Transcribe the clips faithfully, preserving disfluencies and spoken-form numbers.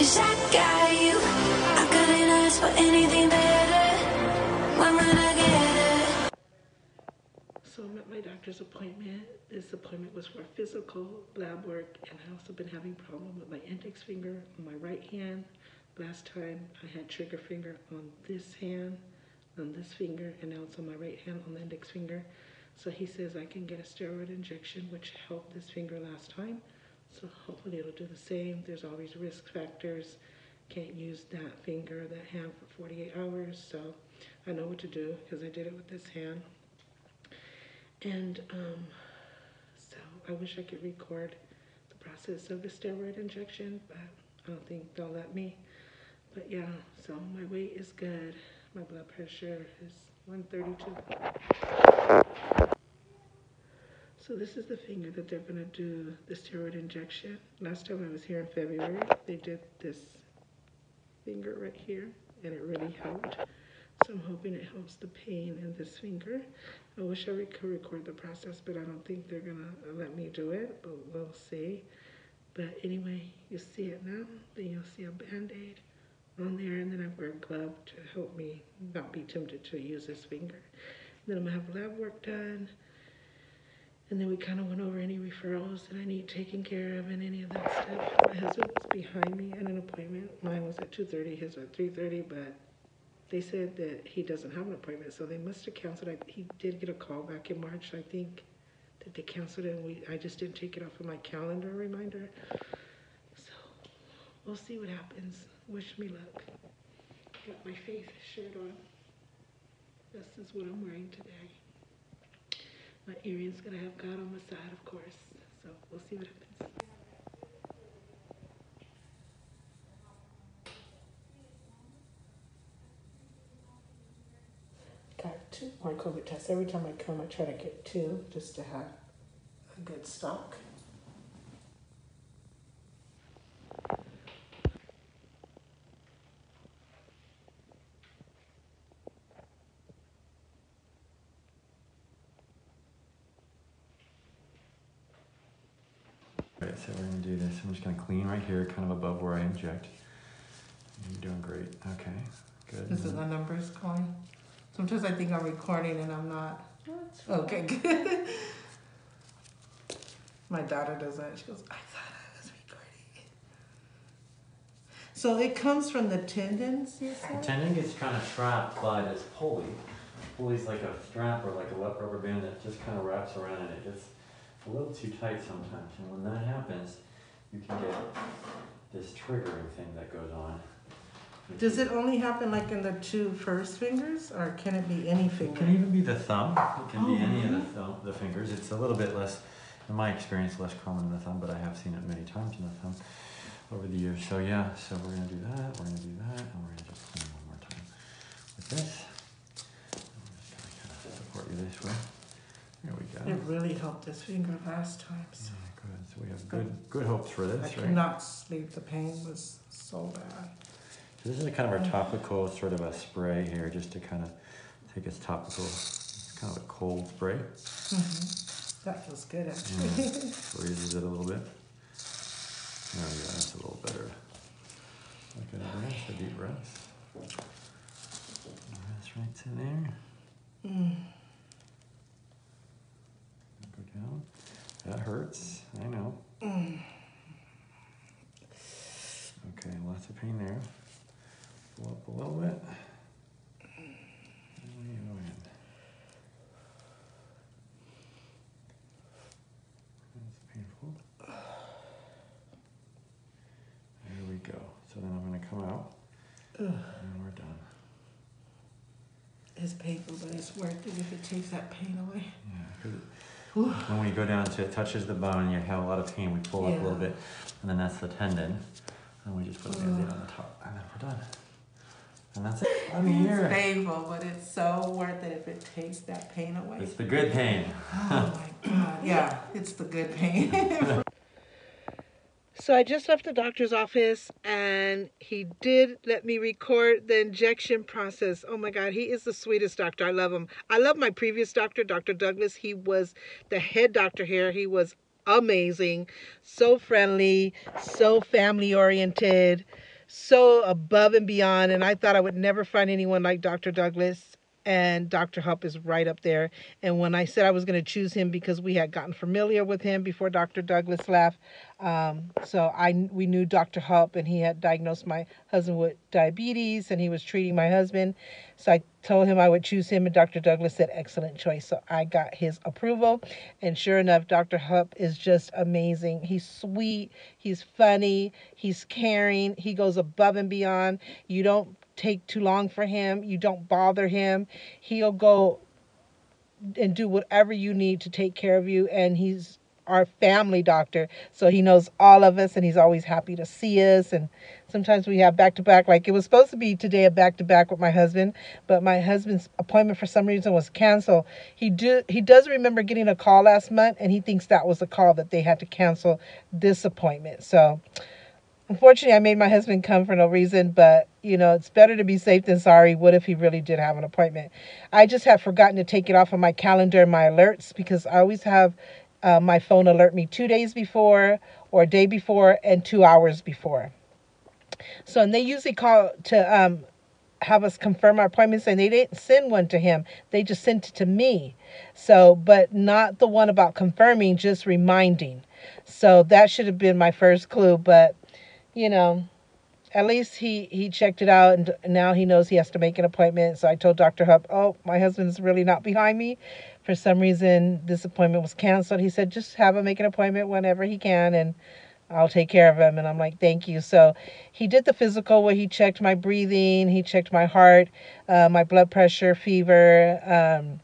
wish I got you. I couldn't ask for anything better. When will I get it? So I'm at my doctor's appointment. This appointment was for physical lab work, and I also been having problem with my index finger on my right hand. Last time I had trigger finger on this hand, on this finger, and now it's on my right hand on the index finger. So he says I can get a steroid injection, which helped this finger last time. So hopefully it'll do the same. There's always risk factors. Can't use that finger, that hand for forty-eight hours. So I know what to do because I did it with this hand. And um, so I wish I could record the process of the steroid injection, but I don't think they'll let me. But yeah, so my weight is good. My blood pressure is one thirty-two. So this is the finger that they're gonna do the steroid injection. Last time I was here in February, they did this finger right here, and it really helped. So I'm hoping it helps the pain in this finger. I wish I could record the process, but I don't think they're gonna let me do it, but we'll see. But anyway, you see it now, then you'll see a Band-Aid on there, and then I wear a glove to help me not be tempted to use this finger. Then I'm gonna have lab work done, and then we kind of went over any referrals that I need taken care of and any of that stuff. My husband was behind me at an appointment. Mine was at two thirty, his was at three thirty, but they said that he doesn't have an appointment, so they must have canceled. I, he did get a call back in March, I think, that they canceled it, and we, I just didn't take it off of my calendar reminder. So we'll see what happens. Wish me luck. Got my Faith shirt on. This is what I'm wearing today. My earrings gonna have God on my side, of course. So we'll see what happens. Got two more COVID tests. Every time I come, I try to get two just to have a good stock. Alright, so we're gonna do this. I'm just gonna clean right here, kind of above where I inject. You're doing great. Okay, good. This is the numbers calling. Sometimes I think I'm recording and I'm not. Okay, good. My daughter does that. She goes, I thought I was recording. So it comes from the tendons, you said? The tendon gets kind of trapped by this pulley. Pulley's like a strap or like a wet rubber band that just kind of wraps around and it gets a little too tight sometimes. And when that happens, you can get this triggering thing that goes on. Does it only happen like in the two first fingers, or can it be any finger? It can even be the thumb. It can oh, be any really? of the, thumb, the fingers. It's a little bit less, in my experience, less common in the thumb, but I have seen it many times in the thumb over the years. So yeah, so we're gonna do that, we're gonna do that, and we're gonna just clean one more time with this. I'm just gonna kind of support you this way. There we go. It really helped this finger last time. So. Yeah, good. So we have good, good hopes for this, I right? could not sleep. The pain was so bad. So this is a kind of our topical sort of a spray here, just to kind of take its topical. It's kind of a cold spray. Mm-hmm. That feels good, actually. Yeah, freezes it a little bit. There we go. That's a little better. Look at it. Nice, a deep breath. That's right in there. Mm. Go down. That hurts. I know. Mm. Okay, lots of pain there. Pull up a little bit. That's painful. There we go. So then I'm going to come out. Ugh. And we're done. It's painful, but it's worth it if it takes that pain away. Yeah, because when we go down to it touches the bone, you have a lot of pain. We pull yeah. up a little bit, and then that's the tendon. And we just put a band-aid on the top, and then we're done. And that's it. I'm here. It's painful, but it's so worth it if it takes that pain away. It's the good pain. Oh my God. Yeah, it's the good pain. So I just left the doctor's office and he did let me record the injection process. Oh my God, he is the sweetest doctor. I love him. I love my previous doctor, Doctor Douglas. He was the head doctor here. He was amazing, so friendly, so family oriented. so above and beyond. And I thought I would never find anyone like Doctor Douglas. And Doctor Hupp is right up there. And when I said I was going to choose him because we had gotten familiar with him before Doctor Douglas left, um, so I we knew Doctor Hupp, and he had diagnosed my husband with diabetes, and he was treating my husband. So I told him I would choose him, and Doctor Douglas said, excellent choice. So I got his approval. And sure enough, Doctor Hupp is just amazing. He's sweet. He's funny. He's caring. He goes above and beyond. You don't take too long for him. You don't bother him. He'll go and do whatever you need to take care of you. And he's our family doctor, so he knows all of us, and he's always happy to see us. And sometimes we have back to back, like it was supposed to be today, a back to back with my husband, but my husband's appointment for some reason was canceled. He do he does remember getting a call last month, and he thinks that was a call that they had to cancel this appointment. So unfortunately, I made my husband come for no reason, but, you know, it's better to be safe than sorry. What if he really did have an appointment? I just have forgotten to take it off of my calendar and my alerts, because I always have uh, my phone alert me two days before or a day before and two hours before. So, and they usually call to um, have us confirm our appointments, and they didn't send one to him. They just sent it to me. So, but not the one about confirming, just reminding. So that should have been my first clue, but you know, at least he, he checked it out, and now he knows he has to make an appointment. So I told Doctor Hupp, oh, my husband's really not behind me. For some reason, this appointment was canceled. He said, just have him make an appointment whenever he can, and I'll take care of him. And I'm like, thank you. So he did the physical where he checked my breathing, he checked my heart, uh, my blood pressure, fever. Um,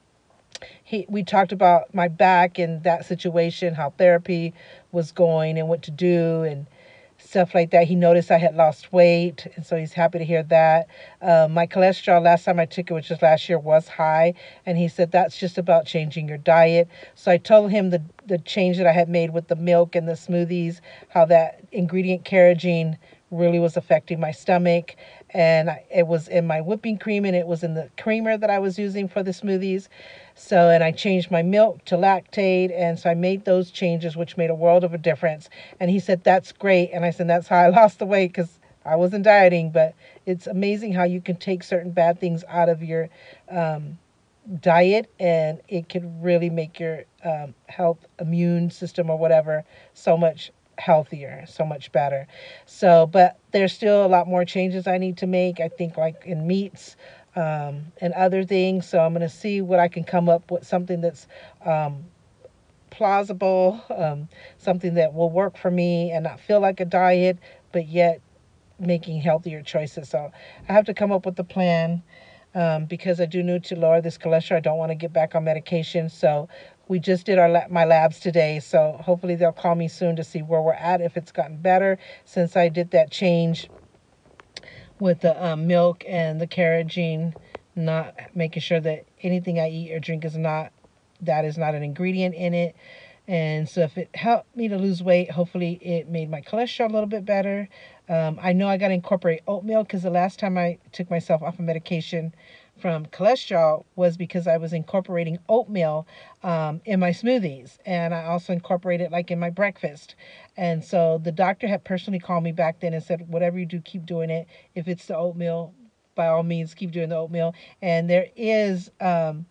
he we talked about my back and that situation, how therapy was going and what to do, and stuff like that. He noticed I had lost weight, and so he's happy to hear that. Uh, my cholesterol, last time I took it, which was last year, was high, and he said that's just about changing your diet. So I told him the, the change that I had made with the milk and the smoothies, how that ingredient carrageen really was affecting my stomach, and I, it was in my whipping cream, and it was in the creamer that I was using for the smoothies. So, and I changed my milk to lactate, and so I made those changes, which made a world of a difference. And he said, that's great. And I said, that's how I lost the weight, because I wasn't dieting, but it's amazing how you can take certain bad things out of your um, diet, and it can really make your um, health, immune system or whatever, so much healthier, so much better. So, but there's still a lot more changes I need to make, I think, like in meats, um, and other things. So I'm going to see what I can come up with, something that's um, plausible, um, something that will work for me and not feel like a diet, but yet making healthier choices. So I have to come up with a plan, um, because I do need to lower this cholesterol. I don't want to get back on medication. So we just did our la- my labs today. So hopefully they'll call me soon to see where we're at, if it's gotten better since I did that change with the um, milk and the carrageen, not making sure that anything I eat or drink is not, that is not an ingredient in it. And so if it helped me to lose weight, hopefully it made my cholesterol a little bit better. Um, I know I got to incorporate oatmeal, because the last time I took myself off of medication from cholesterol was because I was incorporating oatmeal um, in my smoothies. And I also incorporated like in my breakfast. And so the doctor had personally called me back then and said, whatever you do, keep doing it. If it's the oatmeal, by all means, keep doing the oatmeal. And there is um,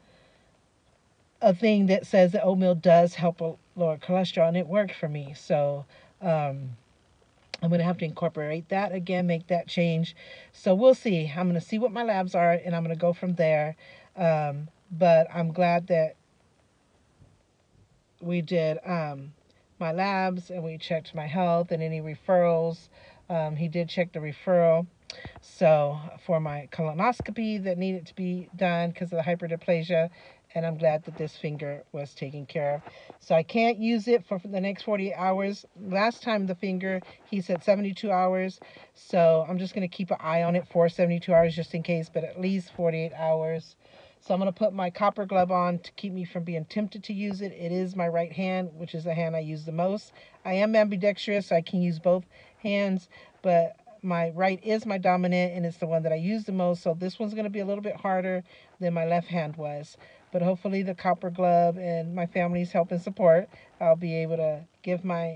a thing that says that oatmeal does help lower cholesterol, and it worked for me. So um, I'm going to have to incorporate that again, make that change. So we'll see. I'm going to see what my labs are, and I'm going to go from there. Um, but I'm glad that we did um, my labs, and we checked my health and any referrals. Um, he did check the referral. So for my colonoscopy that needed to be done because of the hyperdysplasia, and I'm glad that this finger was taken care of. So I can't use it for the next forty-eight hours. Last time the finger, he said seventy-two hours. So I'm just going to keep an eye on it for seventy-two hours just in case, but at least forty-eight hours. So I'm going to put my copper glove on to keep me from being tempted to use it. It is my right hand, which is the hand I use the most. I am ambidextrous, so I can use both hands, but my right is my dominant, and it's the one that I use the most. So this one's going to be a little bit harder than my left hand was. But hopefully the copper glove and my family's help and support, I'll be able to give my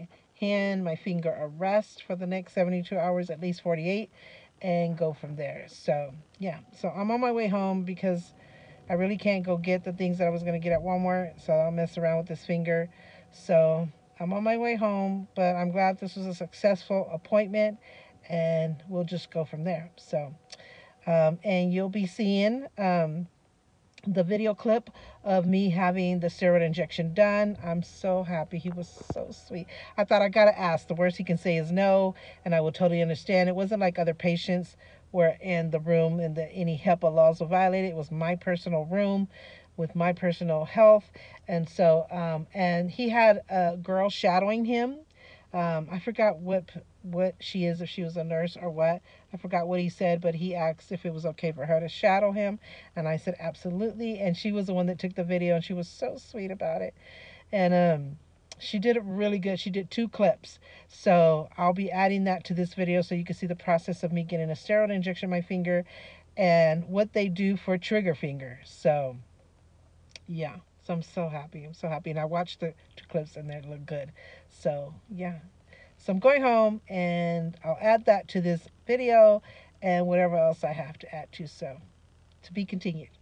hand my finger a rest for the next seventy-two hours, at least forty-eight, and go from there. So yeah, so I'm on my way home because I really can't go get the things that I was going to get at Walmart, so I'll mess around with this finger. So I'm on my way home, but I'm glad this was a successful appointment, and we'll just go from there. So um, and you'll be seeing um, the video clip of me having the steroid injection done. I'm so happy. He was so sweet. I thought, I gotta ask. The worst he can say is no, and I will totally understand. It wasn't like other patients were in the room and that any HIPAA laws were violated. It was my personal room with my personal health. And so, um, and he had a girl shadowing him. Um, I forgot what what she is, if she was a nurse or what. I forgot what he said, but he asked if it was okay for her to shadow him, and I said absolutely. And she was the one that took the video, and she was so sweet about it. And um, she did it really good. She did two clips, so I'll be adding that to this video so you can see the process of me getting a steroid injection in my finger and what they do for trigger finger. So yeah, so I'm so happy. I'm so happy. And I watched the two clips and they look good. So yeah. So I'm going home and I'll add that to this video and whatever else I have to add to. So to be continued.